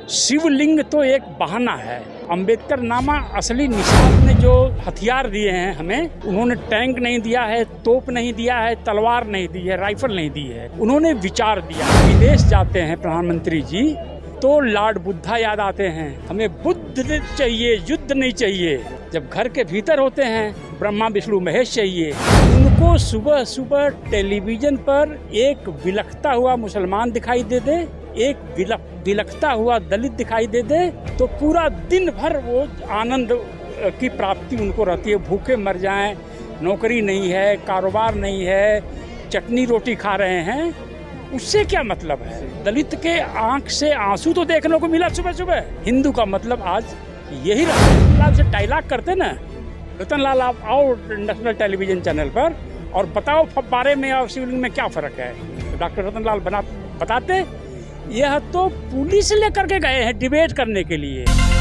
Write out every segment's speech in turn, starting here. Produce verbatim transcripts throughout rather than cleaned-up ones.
शिवलिंग तो एक बहाना है। अंबेडकर नामा असली निशान ने जो हथियार दिए हैं हमें, उन्होंने टैंक नहीं दिया है, तोप नहीं दिया है, तलवार नहीं दी है, राइफल नहीं दी है, उन्होंने विचार दिया। विदेश जाते हैं प्रधानमंत्री जी तो लॉर्ड बुद्धा याद आते हैं। हमें बुद्ध चाहिए, युद्ध नहीं चाहिए। जब घर के भीतर होते हैं ब्रह्मा विष्णु महेश चाहिए। उनको सुबह सुबह टेलीविजन पर एक विलखता हुआ मुसलमान दिखाई दे दे, एक विलखता हुआ दलित दिखाई दे दे, तो पूरा दिन भर वो आनंद की प्राप्ति उनको रहती है। भूखे मर जाएं, नौकरी नहीं है, कारोबार नहीं है, चटनी रोटी खा रहे हैं, उससे क्या मतलब है? दलित के आंख से आंसू तो देखने को मिला सुबह सुबह। हिंदू का मतलब आज यही रहा। रतन लाल से डायलॉग करते ना, रतन लाल आप आओ नेशनल टेलीविजन चैनल पर और बताओ फब्बारे में और शिवलिंग में क्या फर्क है। तो डॉक्टर रतन लाल बना बताते, यह तो पुलिस लेकर के गए हैं डिबेट करने के लिए।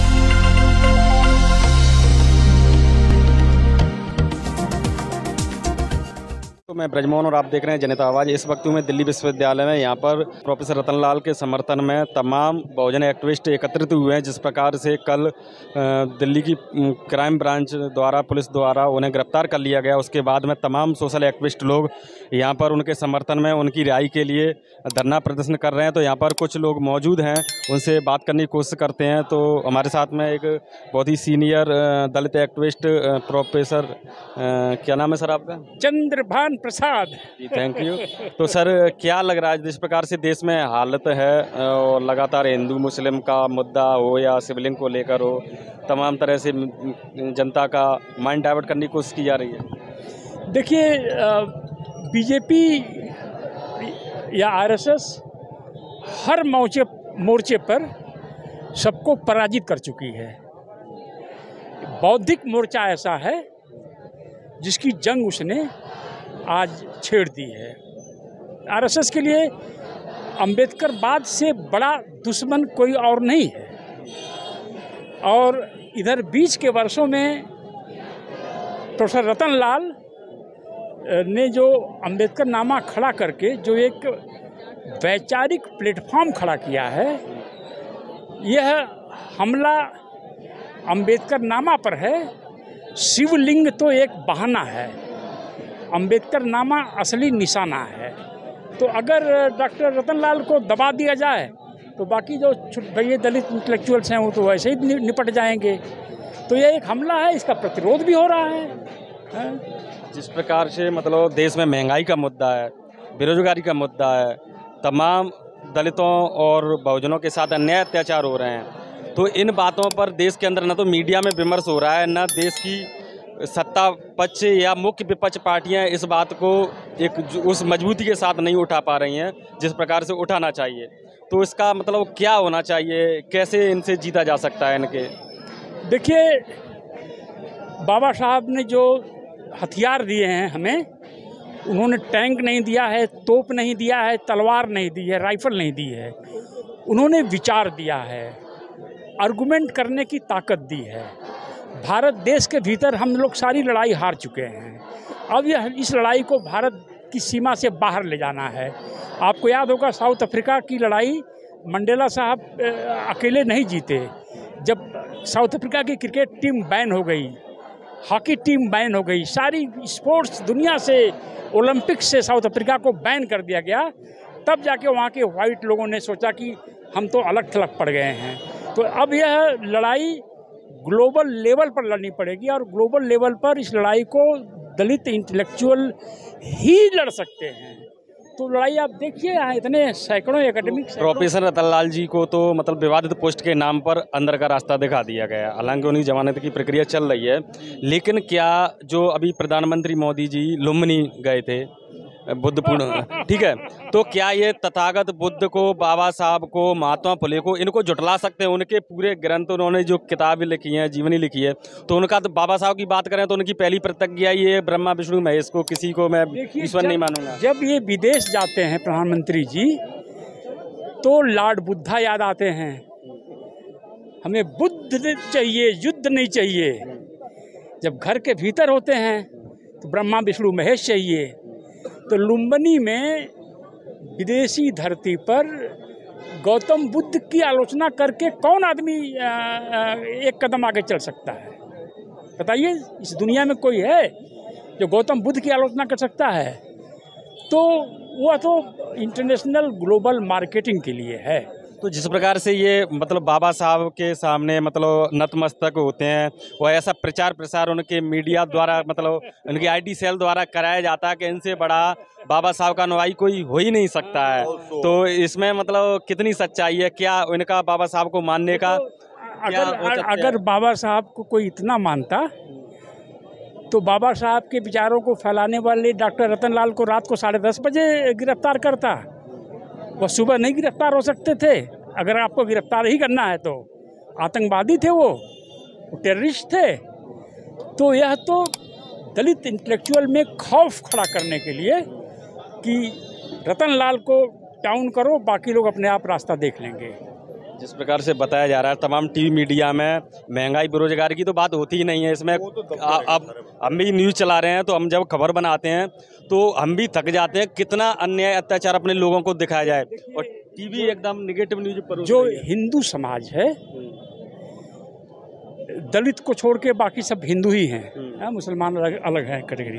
तो मैं ब्रजमोहन और आप देख रहे हैं जनता आवाज़। इस वक्त मैं दिल्ली विश्वविद्यालय में, यहाँ पर प्रोफेसर रतन लाल के समर्थन में तमाम बहुजन एक्टिविस्ट एकत्रित हुए हैं। जिस प्रकार से कल दिल्ली की क्राइम ब्रांच द्वारा, पुलिस द्वारा उन्हें गिरफ्तार कर लिया गया, उसके बाद में तमाम सोशल एक्टिविस्ट लोग यहाँ पर उनके समर्थन में, उनकी रिहाई के लिए धरना प्रदर्शन कर रहे हैं। तो यहाँ पर कुछ लोग मौजूद हैं, उनसे बात करने की कोशिश करते हैं। तो हमारे साथ में एक बहुत ही सीनियर दलित एक्टिविस्ट प्रोफेसर, क्या नाम है सर आपका? Chandrabhan Prasad ji, thank you. तो सर, क्या लग रहा है जिस प्रकार से देश में हालत है और लगातार हिंदू मुस्लिम का मुद्दा हो या शिवलिंग को लेकर हो, तमाम तरह से जनता का माइंड डाइवर्ट करने की कोशिश की जा रही है? देखिए, बीजेपी या आरएसएस हर मोर्चे मोर्चे पर सबको पराजित कर चुकी है। बौद्धिक मोर्चा ऐसा है जिसकी जंग उसने आज छेड़ दी है। आरएसएस के लिए अंबेडकर बाद से बड़ा दुश्मन कोई और नहीं है। और इधर बीच के वर्षों में प्रोफेसर रतन लाल ने जो अंबेडकर नामा खड़ा करके जो एक वैचारिक प्लेटफॉर्म खड़ा किया है, यह हमला अंबेडकर नामा पर है। शिवलिंग तो एक बहाना है, अंबेडकर नामा असली निशाना है। तो अगर डॉक्टर रतन लाल को दबा दिया जाए तो बाकी जो भैया दलित इंटेलेक्चुअल्स हैं वो तो वैसे ही निपट जाएंगे। तो ये एक हमला है, इसका प्रतिरोध भी हो रहा है, है? जिस प्रकार से मतलब देश में महंगाई का मुद्दा है, बेरोजगारी का मुद्दा है, तमाम दलितों और बहुजनों के साथ अन्याय अत्याचार हो रहे हैं, तो इन बातों पर देश के अंदर न तो मीडिया में विमर्श हो रहा है, न देश की सत्ता पक्ष या मुख्य विपक्ष पार्टियां इस बात को एक उस मजबूती के साथ नहीं उठा पा रही हैं जिस प्रकार से उठाना चाहिए। तो इसका मतलब क्या होना चाहिए, कैसे इनसे जीता जा सकता है इनके? देखिए, बाबा साहब ने जो हथियार दिए हैं हमें, उन्होंने टैंक नहीं दिया है, तोप नहीं दिया है, तलवार नहीं दी है, राइफल नहीं दी है, उन्होंने विचार दिया है, आर्गुमेंट करने की ताकत दी है। भारत देश के भीतर हम लोग सारी लड़ाई हार चुके हैं। अब यह इस लड़ाई को भारत की सीमा से बाहर ले जाना है। आपको याद होगा साउथ अफ्रीका की लड़ाई मंडेला साहब अकेले नहीं जीते। जब साउथ अफ्रीका की क्रिकेट टीम बैन हो गई, हॉकी टीम बैन हो गई, सारी स्पोर्ट्स दुनिया से, ओलंपिक्स से साउथ अफ्रीका को बैन कर दिया गया, तब जाके वहाँ के वाइट लोगों ने सोचा कि हम तो अलग थलग पड़ गए हैं। तो अब यह लड़ाई ग्लोबल लेवल पर लड़नी पड़ेगी और ग्लोबल लेवल पर इस लड़ाई को दलित इंटेलेक्चुअल ही लड़ सकते हैं। तो लड़ाई आप देखिए, यहाँ इतने सैकड़ों एकेडमिक। प्रोफेसर रतन लाल जी को तो मतलब विवादित पोस्ट के नाम पर अंदर का रास्ता दिखा दिया गया, हालांकि उनकी जमानत की प्रक्रिया चल रही है। लेकिन क्या जो अभी प्रधानमंत्री मोदी जी लुम्बिनी गए थे बुद्ध पूर्ण, ठीक है, तो क्या ये तथागत बुद्ध को, बाबा साहब को, महात्मा फुले को, इनको जुटला सकते हैं? उनके पूरे ग्रंथ, उन्होंने जो किताबें लिखी हैं, जीवनी लिखी है, तो उनका तो बाबा साहब की बात करें तो उनकी पहली प्रतिज्ञा ये ब्रह्मा विष्णु महेश को किसी को मैं ईश्वर नहीं मानूंगा। जब ये विदेश जाते हैं प्रधानमंत्री जी तो लॉर्ड बुद्धा याद आते हैं। हमें बुद्ध चाहिए, युद्ध नहीं चाहिए। जब घर के भीतर होते हैं तो ब्रह्मा विष्णु महेश चाहिए। तो लुम्बिनी में विदेशी धरती पर गौतम बुद्ध की आलोचना करके कौन आदमी एक कदम आगे चल सकता है? बताइए, इस दुनिया में कोई है जो गौतम बुद्ध की आलोचना कर सकता है? तो वह तो इंटरनेशनल ग्लोबल मार्केटिंग के लिए है। तो जिस प्रकार से ये मतलब बाबा साहब के सामने मतलब नतमस्तक होते हैं, वह ऐसा प्रचार प्रसार उनके मीडिया द्वारा मतलब उनकी आईटी सेल द्वारा कराया जाता है कि इनसे बड़ा बाबा साहब का अनुयायी कोई हो ही नहीं सकता है। तो इसमें मतलब कितनी सच्चाई है? क्या इनका बाबा साहब को मानने का क्या अगर अगर बाबा साहब को कोई इतना मानता तो बाबा साहब के विचारों को फैलाने वाले डॉक्टर रतनलाल को रात को साढ़े दस बजे गिरफ्तार करता। वो सुबह नहीं गिरफ्तार हो सकते थे? अगर आपको गिरफ्तार ही करना है तो आतंकवादी थे, वो, वो टेररिस्ट थे। तो यह तो दलित इंटेलेक्चुअल में खौफ खड़ा करने के लिए कि रतनलाल को डाउन करो, बाकी लोग अपने आप रास्ता देख लेंगे। जिस प्रकार से बताया जा रहा है तमाम टीवी मीडिया में, महंगाई बेरोजगारी की तो बात होती ही नहीं है इसमें। अब हम भी न्यूज़ चला रहे हैं तो हम जब खबर बनाते हैं तो हम भी थक जाते हैं, कितना अन्याय अत्याचार अपने लोगों को दिखाया जाए और टीवी एकदम निगेटिव न्यूज पर। जो हिंदू समाज है, दलित को छोड़ के बाकी सब हिंदू ही हैं, मुसलमान अलग अलग है कैटेगरी।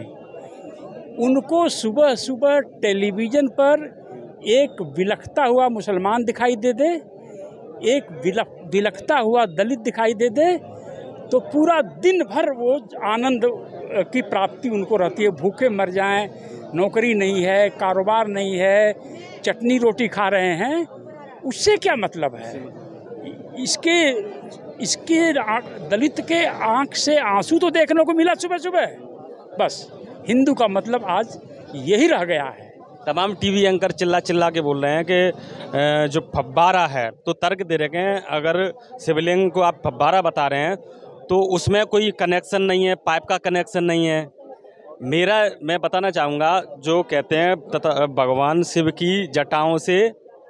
उनको सुबह सुबह टेलीविज़न पर एक विलखता हुआ मुसलमान दिखाई दे दे, एक विलख विलखता हुआ दलित दिखाई दे दे, तो पूरा दिन भर वो आनंद की प्राप्ति उनको रहती है। भूखे मर जाएं, नौकरी नहीं है, कारोबार नहीं है, चटनी रोटी खा रहे हैं, उससे क्या मतलब है? इसके इसके दलित के आँख से आंसू तो देखने को मिला सुबह सुबह। बस हिंदू का मतलब आज यही रह गया है। तमाम टीवी एंकर चिल्ला चिल्ला के बोल रहे हैं कि जो फव्वारा है, तो तर्क दे रहे हैं अगर शिवलिंग को आप फव्वारा बता रहे हैं तो उसमें कोई कनेक्शन नहीं है, पाइप का कनेक्शन नहीं है। मेरा मैं बताना चाहूँगा, जो कहते हैं तथा भगवान शिव की जटाओं से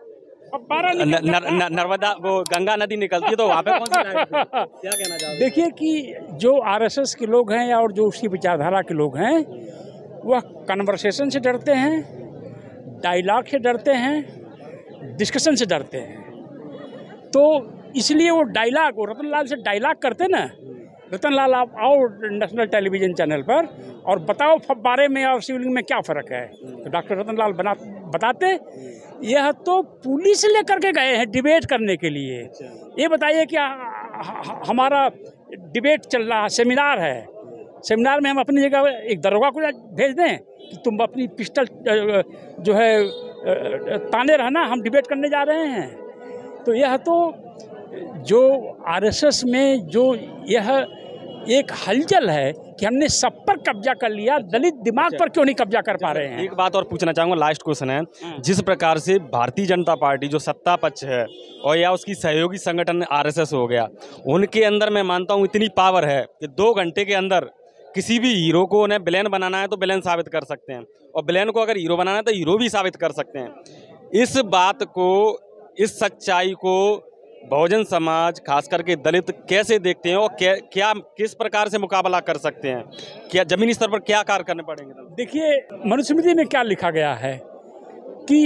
न, न, न, नर्मदा वो गंगा नदी निकलती है, तो वहाँ पे कौन सी क्या कहना चाहोगे? देखिए कि जो आरएसएस के लोग हैं और जो उसकी विचारधारा के लोग हैं, वह कन्वर्सेशन से डरते हैं, डायलॉग से डरते हैं, डिस्कशन से डरते हैं। तो इसलिए वो डायलॉग, वो रतनलाल से डायलॉग करते ना, रतनलाल आप आओ नेशनल टेलीविज़न चैनल पर और बताओ फव्वारे में और शिवलिंग में क्या फ़र्क है, तो डॉक्टर रतनलाल बना बताते। यह तो पुलिस लेकर के गए हैं डिबेट करने के लिए। ये बताइए कि हमारा डिबेट चल रहा है, सेमिनार है, सेमिनार में हम अपनी जगह एक दरोगा को भेज दें कि तुम अपनी पिस्टल जो है ताने रहना, हम डिबेट करने जा रहे हैं? तो यह तो जो आरएसएस में जो यह एक हलचल है कि हमने सब पर कब्जा कर लिया, दलित दिमाग पर क्यों नहीं कब्जा कर पा रहे हैं? एक बात और पूछना चाहूँगा, लास्ट क्वेश्चन है, जिस प्रकार से भारतीय जनता पार्टी जो सत्ता पक्ष है और या उसकी सहयोगी संगठन आरएसएस हो गया, उनके अंदर मैं मानता हूँ इतनी पावर है कि दो घंटे के अंदर किसी भी हीरो को उन्हें विलेन बनाना है तो विलेन साबित कर सकते हैं, और विलेन को अगर हीरो बनाना है तो हीरो भी साबित कर सकते हैं। इस बात को, इस सच्चाई को बहुजन समाज खास करके दलित कैसे देखते हैं और क्या क्या किस प्रकार से मुकाबला कर सकते हैं? क्या जमीनी स्तर पर क्या कार्य करने पड़ेंगे? देखिए, मनुस्मृति में क्या लिखा गया है कि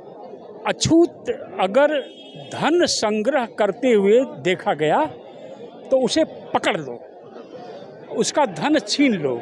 अछूत अगर धन संग्रह करते हुए देखा गया तो उसे पकड़ लो, उसका धन छीन लो।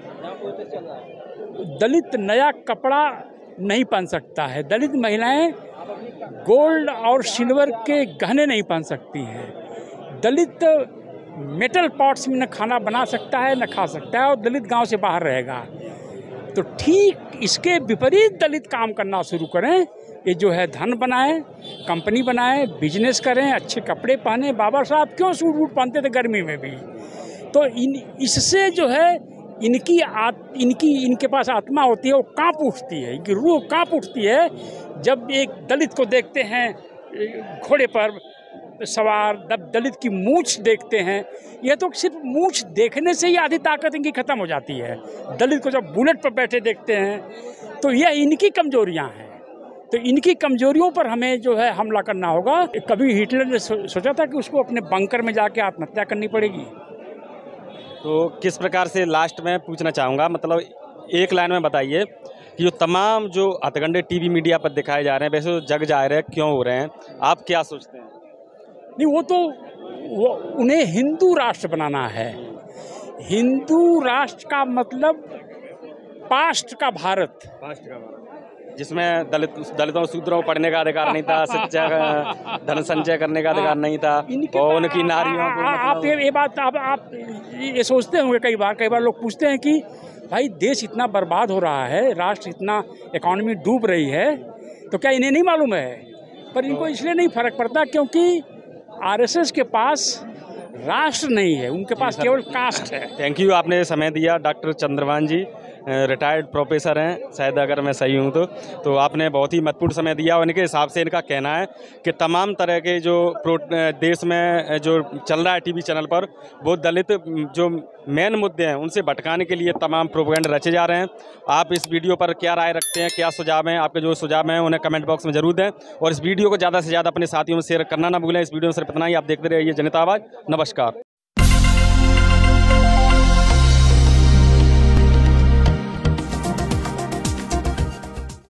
दलित नया कपड़ा नहीं पहन सकता है, दलित महिलाएं गोल्ड और सिल्वर के गहने नहीं पहन सकती हैं, दलित मेटल पॉट्स में न खाना बना सकता है न खा सकता है, और दलित गांव से बाहर रहेगा। तो ठीक इसके विपरीत दलित काम करना शुरू करें, ये जो है धन बनाएं, कंपनी बनाएं, बिजनेस करें, अच्छे कपड़े पहने। बाबा साहब क्यों सूट वूट पहनते थे गर्मी में भी? तो इन इससे जो है इनकी आत, इनकी इनके पास आत्मा होती है, वो कांप उठती है, इनकी रूह कांप उठती है जब एक दलित को देखते हैं घोड़े पर सवार, जब दलित की मूंछ देखते हैं। यह तो सिर्फ मूंछ देखने से ही आधी ताकत इनकी ख़त्म हो जाती है। दलित को जब बुलेट पर बैठे देखते हैं तो यह इनकी कमजोरियां हैं। तो इनकी कमजोरियों पर हमें जो है हमला करना होगा। कभी हिटलर ने सो, सोचा था कि उसको अपने बंकर में जाके आत्महत्या करनी पड़ेगी। तो किस प्रकार से, लास्ट में पूछना चाहूँगा, मतलब एक लाइन में बताइए कि जो तमाम जो हथकंडे टीवी मीडिया पर दिखाए जा रहे हैं वैसे तो जग जाहिर है क्यों हो रहे हैं, आप क्या सोचते हैं? नहीं, वो तो वो उन्हें हिंदू राष्ट्र बनाना है। हिंदू राष्ट्र का मतलब पास्ट का भारत, पास्ट का भारत जिसमें दलित दलितों शूद्रों को पढ़ने का अधिकार नहीं था, शिक्षा का धन संचय करने का अधिकार नहीं था, और उनकी नारियों को आप ये ये बात आप आप ये सोचते होंगे, कई बार कई बार लोग पूछते हैं कि भाई देश इतना बर्बाद हो रहा है, राष्ट्र इतना इकॉनमी डूब रही है, तो क्या इन्हें नहीं मालूम है? पर इनको इसलिए नहीं फर्क पड़ता क्योंकि आरएसएस के पास राष्ट्र नहीं है, उनके पास केवल कास्ट है। थैंक यू, आपने समय दिया। Doctor Chandrabhan ji retired professor हैं शायद, अगर मैं सही हूँ तो तो आपने बहुत ही महत्वपूर्ण समय दिया। और इनके हिसाब से इनका कहना है कि तमाम तरह के जो देश में जो चल रहा है टीवी चैनल पर, वो दलित जो मेन मुद्दे हैं उनसे भटकाने के लिए तमाम प्रोपेगेंडा रचे जा रहे हैं। आप इस वीडियो पर क्या राय रखते हैं, क्या सुझाव हैं? आपके जो सुझाव हैं उन्हें कमेंट बॉक्स में जरूर दें, और इस वीडियो को ज़्यादा से ज़्यादा अपने साथियों में शेयर करना ना भूलें। इस वीडियो में सिर्फ इतना ही। आप देखते रहिए जनता आवाज़। नमस्कार।